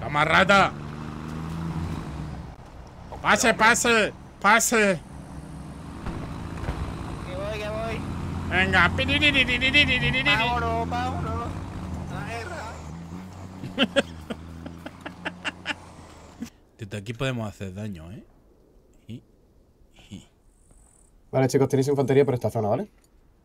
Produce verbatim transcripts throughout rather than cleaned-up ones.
¡Toma, rata! ¡Pase, pase! ¡Pase! Que voy, que voy. Venga. Vámonos, vámonos. La guerra. Desde aquí podemos hacer daño, ¿eh? Y, y. Vale, chicos, tenéis infantería por esta zona, ¿vale?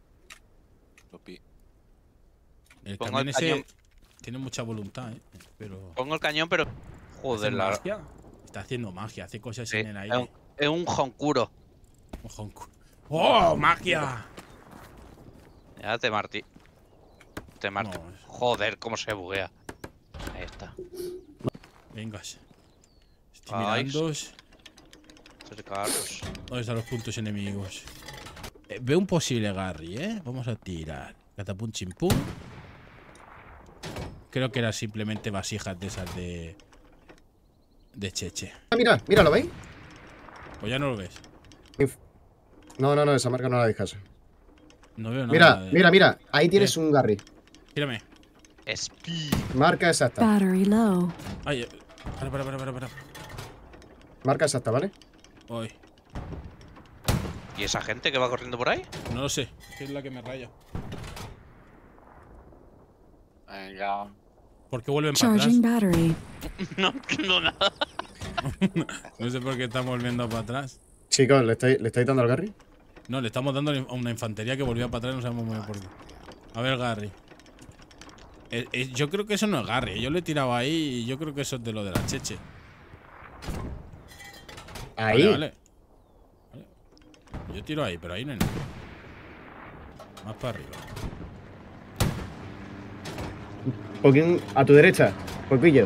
El Pongo camión el ese cañón. tiene mucha voluntad, ¿eh? Pero... Pongo el cañón, pero. Joder, ¿hace la. magia? Está haciendo magia, hace cosas Sí, en el es aire. un, es un joncuro. Ojo. ¡Oh, magia! Ya te martí. Te martí. No. Joder, cómo se buguea. Ahí está. Venga. Estoy Ay, mirando. Cercaros. ¿Dónde están los puntos enemigos? Eh, veo un posible Garry, ¿eh? Vamos a tirar. Catapum chimpum. Creo que era simplemente vasijas de esas de... De Cheche. Ah, mira, mira, ¿lo veis? Pues ya no lo ves. Inf- No, no, no, esa marca no la dejas. No veo nada. Mira, de- mira, mira. Ahí tienes ¿Qué? un Garry. Gírame. Speed. Marca exacta. Battery low. Ay, eh, para, para, para, para, para. Marca exacta, ¿vale? Ay, ¿Y esa gente que va corriendo por ahí? no lo sé. ¿Qué es la que me raya? Venga. ¿Por qué vuelven para atrás? Charging battery. No entiendo nada. No sé por qué están volviendo para atrás. Chicos, ¿le estáis, ¿le estáis dando al Garry? No, le estamos dando a una infantería que volvía para atrás y no sabemos muy bien por qué. A ver, Garry. Eh, eh, yo creo que eso no es Garry. Yo lo he tirado ahí y yo creo que eso es de lo de la Cheche. Ahí. Vale, vale. Vale. Yo tiro ahí, pero ahí no hay nada. Más para arriba. Poquín a tu derecha. Poquillo.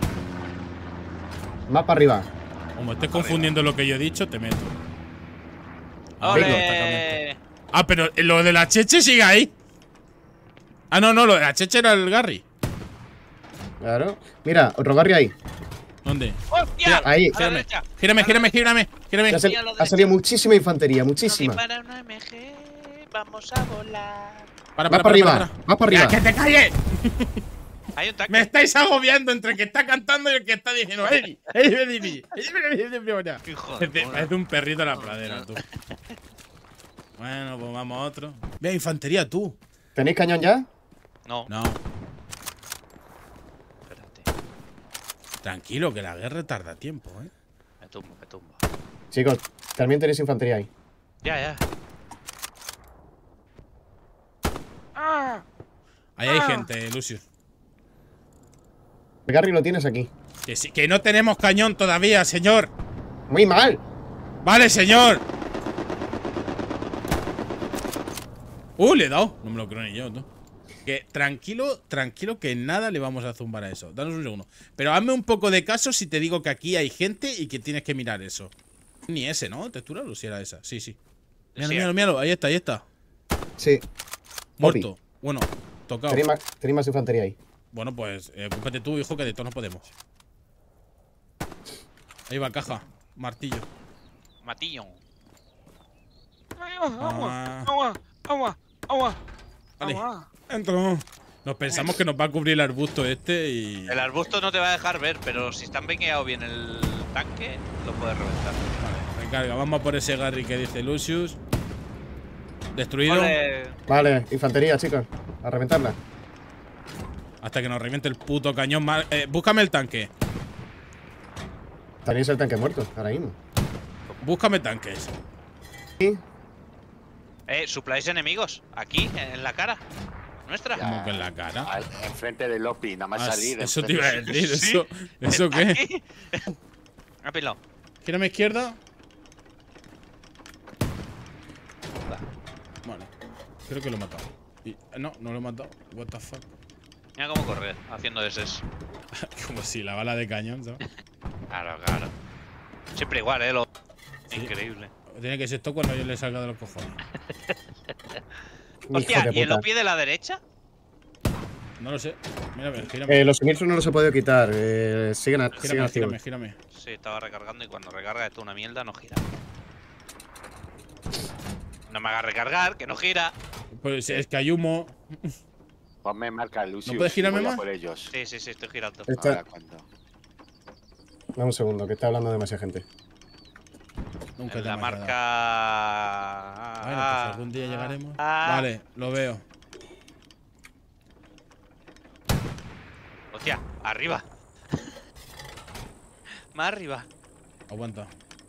Más para arriba. Como estés confundiendo lo que yo he dicho, te meto. Ah, ¡Ole! venga, atacamento. Ah, pero lo de la Cheche sigue ahí. Ah, no, no, lo de la Cheche era el Garry. Claro. Mira, otro Garry ahí. ¿Dónde? ¡Hostia! Ahí. A la Gírame, derecha. gírame, gírame, gírame, gírame. Ha, sal- ha salido muchísima infantería, muchísima. Para una M G, vamos a volar. Para, Más para arriba. Más para ¡Ya, arriba. que te calles! Hay un tanque. Me estáis agobiando entre el que está cantando y el que está diciendo ¡Ey! ¡Ey, ven, ven, ven! ¡Ey, ven, ven, ven! Hijo de Parece puta. parece un perrito en la pradera, tú. Bueno, pues vamos a otro. Ve, infantería, tú. ¿Tenéis cañón ya? No, No, espérate. tranquilo, que la guerra tarda tiempo, ¿eh? Me tumbo, me tumbo. Chicos, también tenéis infantería ahí. Ya, ya. Ahí hay gente, Lucius. El Garry lo tienes aquí. Que, sí, que no tenemos cañón todavía, señor. Muy mal. Vale, señor. Uh, le he dado. No me lo creo ni yo, tú. Que tranquilo, tranquilo, que nada le vamos a zumbar a eso. Danos un segundo. Pero hazme un poco de caso si te digo que aquí hay gente y que tienes que mirar eso. Ni ese, ¿no? ¿Textura o si era esa? Sí, sí. Míralo, Sí. míralo, míralo. Ahí está, ahí está. Sí. Muerto. Bueno, tocado. Tenéis más, tenéis más infantería ahí. Bueno, pues, eh, ocúpate tú, hijo, que de todos no podemos. Ahí va, caja. Martillo. Matillo. Ah. agua, agua, agua. Vale. Entro. Nos pensamos que nos va a cubrir el arbusto este y... El arbusto no te va a dejar ver, pero si está empeñado bien el tanque, lo puedes reventar. Vale, recarga. Vamos a por ese Garry que dice Lucius. Destruido. Ole. Vale, infantería, chicos. A reventarla. Hasta que nos reviente el puto cañón. Mal- eh, búscame el tanque. Tenéis el tanque muerto, ahora mismo. Búscame tanques. Sí. Eh, supláis enemigos. Aquí, en la cara. Nuestra. Como que en la cara. Al- enfrente del Lopi, nada más Ah, salir. eso te enfrente- iba a decir. Sí. ¿Eso, ¿eso qué? Aquí. Ha pilado. Gírame a izquierda. Vale. Creo que lo he matado. Y- no, no lo he matado. What the fuck. Mira cómo corre haciendo ese. Como si la bala de cañón, ¿sabes? Claro, claro. Siempre igual, eh. Lo... Sí. Increíble. Tiene que ser esto cuando yo le salga de los cojones. Hijo Hostia, de ¿y el puta. Lopi de la derecha? No lo sé. Mira, a ver, gírame. Eh, los siniestros no los he podido quitar. Eh, siguen, a, siguen Gírame, activos. gírame, gírame. Sí, estaba recargando y cuando recarga esto una mierda no gira. No me hagas recargar, que no gira. Pues es que hay humo. Ponme marca Lucius. ¿No puedes girarme y voy a más? por ellos. Sí, sí, sí, estoy girando. Está- Ahora cuando. Dame un segundo, que está hablando demasiada gente. Nunca En te la me ha marca. quedado. Bueno, pues algún día llegaremos. Ah. Vale, lo veo. Hostia, arriba. Más arriba. Aguanta.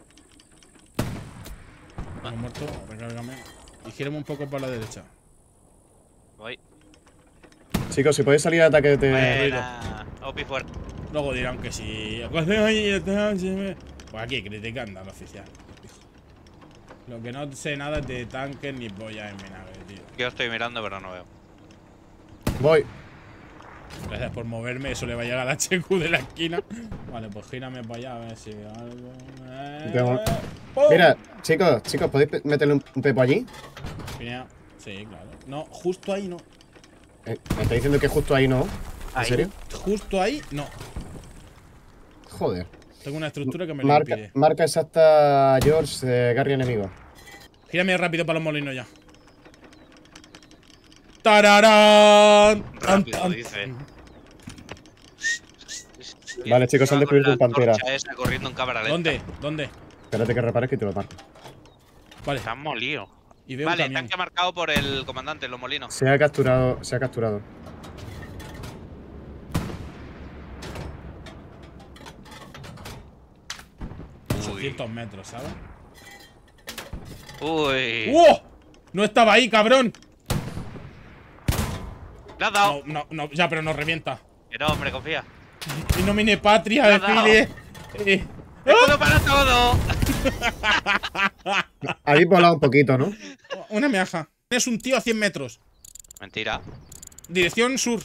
Uno muerto, recárgame. Y gírame un poco para la derecha. Voy. Chicos, si podéis salir a ataque de... Buena. Opi fuerte. Luego dirán que si. Pues aquí, criticando al oficial. Lo que no sé nada es de tanques ni pollas en vinagre, tío. Yo estoy mirando, pero no veo. Voy. Gracias por moverme, eso le va a llegar al H Q de la esquina. Vale, pues gírame para allá a ver si veo algo. Eh, Tengo- ¡pum! Mira, chicos, chicos, ¿podéis pe- meterle un, un pepo allí? Genial. Sí, claro. No, justo ahí no. Eh, me está diciendo que justo ahí no. ¿En Ahí. serio? Justo ahí no. Joder. Tengo una estructura que me lo Marca, impide. marca exacta, George, eh, Garry enemigo. Gírame rápido para los molinos ya. ¡Tararán! Rápido, Tan, tan. dice. Vale, chicos, han descubierto un pantera. Esa corriendo en cámara lenta. ¿Dónde? ¿Dónde? Espérate que repares que te lo marco. Vale. Se han molido. Y veo Vale, un camión. tanque marcado por el comandante en los molinos. Se ha capturado, se ha capturado. ochocientos metros, ¿sabes? Uy. ¡Oh! No estaba ahí, cabrón. Le has dado. No, no, no, ya, pero nos revienta. Que no, hombre, confía. Y nomine patria, Me ha dado. desfile. Eh. ¡Escudo para todo! Habéis volado un poquito, ¿no? Una meaja. Es un tío a cien metros. Mentira. Dirección sur.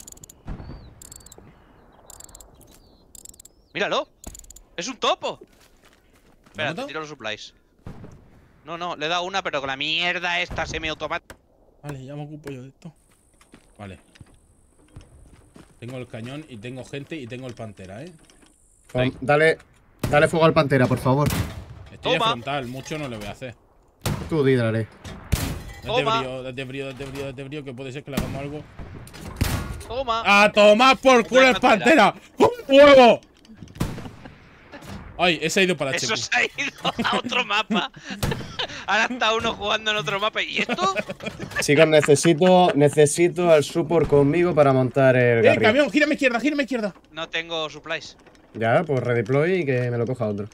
Míralo. Es un topo. Espera, te matado? tiro los supplies. No, no, le he dado una, pero con la mierda esta semiautomática. Vale, ya me ocupo yo de esto. Vale. Tengo el cañón y tengo gente y tengo el pantera, ¿eh? Pon- dale, dale fuego al pantera, por favor. Estoy de Toma. frontal, mucho no le voy a hacer. Tú, dídale. Date Toma. brío, date brío, date brío, date brío, que puede ser que le hagamos algo. Toma. ¡A tomar por culo el pantera! ¡Un huevo! Ay, ese ha ido para Eso Checo. se ha ido a otro mapa. Ahora está uno jugando en otro mapa. ¿Y esto? Chicos, necesito, necesito al support conmigo para montar el ¡Eh, Garry. camión! ¡Gírame izquierda, gírame izquierda! No tengo supplies. Ya, pues redeploy y que me lo coja otro.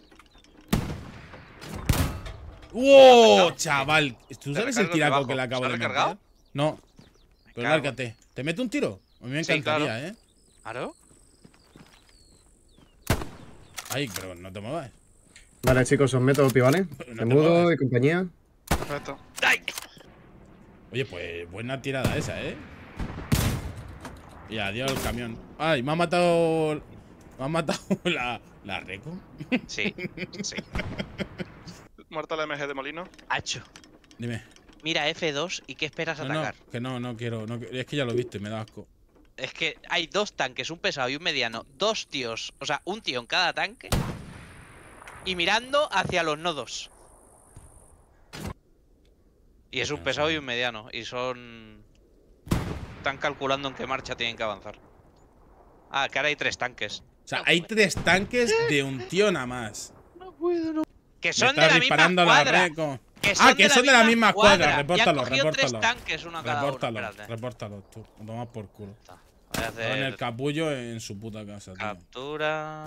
¡Wow! Chaval, ¿tú Te sabes el recargo tiraco debajo. que le acabo ¿Se ha de meter? recargado? No. Pero cago. lárgate. ¿Te meto un tiro? A mí me Sí, encantaría, claro. ¿eh? ¿Claro? Ay, pero no te muevas. Vale, chicos, os meto pi, ¿vale? No De te mudo muevas. y compañía. Perfecto. ¡Ay! Oye, pues buena tirada esa, ¿eh? Y adiós el camión. Ay, me ha matado. Me ha matado la, la Reco. Sí, sí. Muerto la M G de Molino. Hacho. Dime. Mira F dos y ¿qué esperas No, no, atacar? que no, no quiero. No, es que ya lo viste, me da asco. Es que hay dos tanques, un pesado y un mediano. Dos tíos, o sea, un tío en cada tanque. Y mirando hacia los nodos. Y es un pesado y un mediano. Y son... Están calculando en qué marcha tienen que avanzar. Ah, que ahora hay tres tanques. O sea, hay tres tanques de un tío nada más. Que Me son de estás la misma disparando la cuadra. Reco. Que Ah, que son de la misma cuadra. Y han Repórtalo, cogido repórtalo. tres tanques, uno a cada uno. Repórtalo, Espérate. repórtalo tú. Lo tomas por culo. Voy a Ahora en el hacer capullo en su puta casa, tío. captura.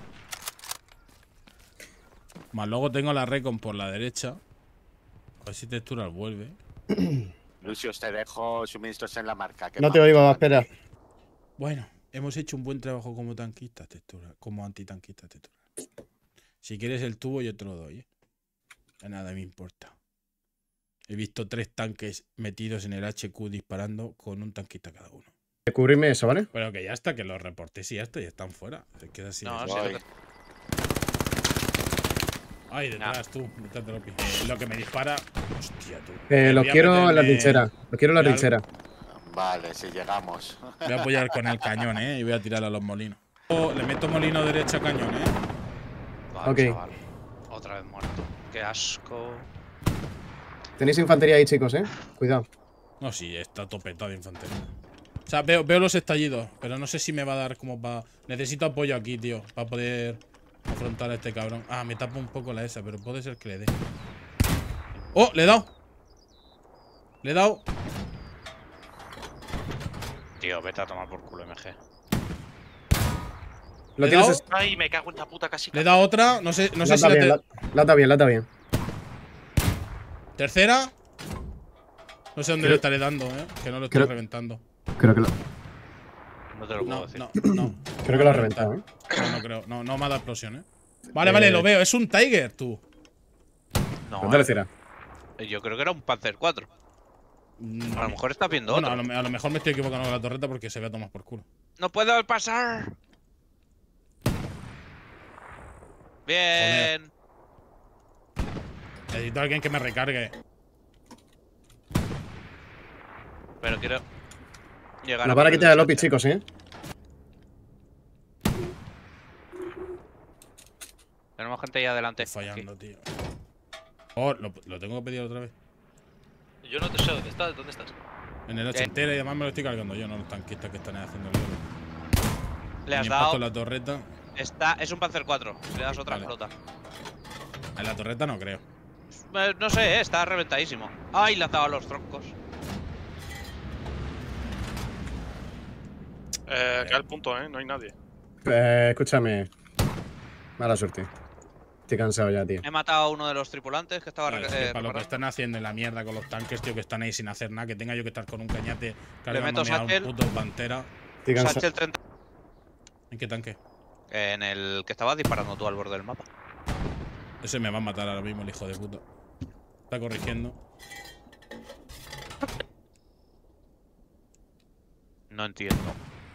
Más luego tengo la Recon por la derecha. A ver si Textural vuelve. Lucius, te dejo suministros en la marca. que No te vamos. oigo, espera. Bueno, hemos hecho un buen trabajo como tanquista, Textural. Como antitanquista, Textural. Si quieres el tubo, yo te lo doy, ¿eh? A nada me importa. He visto tres tanques metidos en el H Q disparando con un tanquista cada uno. Descubrirme eso, ¿vale? Pero que ya está, que los reportes y ya está, y están fuera. Se queda así. No, de- sí, Voy. lo que- Ay, detrás, tú. Detrás de Lopi. Eh, lo que me dispara. Hostia, tú. Eh, los Voy a quiero en la meterme- trinchera. Los quiero en la Voy a- trinchera. Vale, si llegamos. Voy a apoyar con el cañón, ¿eh? Y voy a tirar a los molinos. Oh, le meto molino derecha cañón, ¿eh? Vale, Ok. chaval. Otra vez muerto. Qué asco. Tenéis infantería ahí, chicos, ¿eh? Cuidado. No, sí, está topetado de infantería. O sea, veo, veo los estallidos, pero no sé si me va a dar como para... Necesito apoyo aquí, tío, para poder Afrontar a este cabrón. Ah, me tapo un poco la esa, pero puede ser que le dé. ¡Oh! Le he dado. Le he dado. Tío, vete a tomar por culo, M G. Lo ¿Le he tienes. dado? es- Ay, me cago en la puta casi. Le he dado otra. No sé, no sé si lata la bien, te- la- lata bien, lata bien. Tercera. No sé dónde Creo- le estaré dando, eh. Que no lo estoy creo- reventando. Creo que lo, No te lo puedo No, decir. no, no. creo que lo ha reventado, ¿eh? No, no creo. No, no me ha dado explosión, eh. Vale, Eh, vale, lo veo. Es un Tiger, tú. No, ¿Dónde le eh, tira? yo creo que era un Panzer cuatro. Mm, A lo mejor estás viendo Bueno, a otro. lo, a lo mejor me estoy equivocando con la torreta porque se ve a tomar por culo. ¡No puedo pasar! Bien. Necesito a alguien que me recargue. Pero quiero llegar Nos a van a poner quitar el el Opi, Sánchez. chicos, ¿eh? Tenemos gente ahí adelante. Estoy fallando, tío. Oh, lo, lo tengo que pedir otra vez. Yo no te sé dónde estás. ¿Dónde estás? En el ochentera y además me lo estoy cargando yo, no los tanquistas que están haciendo el vuelo. Le has Mi impacto dado. en la torreta. Está, es un Panzer cuatro. Si le das otra, Vale. explota. En la torreta no creo. Eh, No sé, eh, está reventadísimo. ¡Ay, le has dado a los troncos! Eh, queda el punto, ¿eh? No hay nadie. Eh, escúchame. Mala suerte. Estoy cansado ya, tío. He matado a uno de los tripulantes que estaba Claro, re- es que eh, para lo que reparando. están haciendo en la mierda con los tanques, tío, que están ahí sin hacer nada, que tenga yo que estar con un cañate cargándome meto a un Satchel. puto pantera. Estoy cansado. Satchel treinta. ¿En qué tanque? En el que estabas disparando tú al borde del mapa. Ese me va a matar ahora mismo el hijo de puta. Está corrigiendo. No entiendo.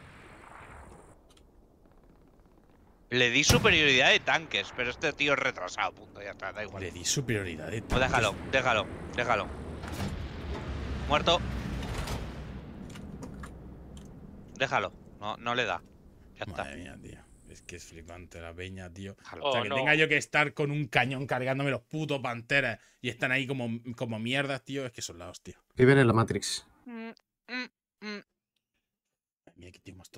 Le di superioridad de tanques, pero este tío es retrasado, punto, ya está, da igual. Le di superioridad de Pues déjalo, déjalo, déjalo. Muerto. Déjalo, no, no le da. Ya está. Madre mía, tío. Es que es flipante la peña, tío. Déjalo. O sea, Oh, que no. tenga yo que estar con un cañón cargándome los putos panteras y están ahí como, como mierdas, tío. Es que son la hostia. Viven en la Matrix. Mm, mm, mm. Mira qué tío más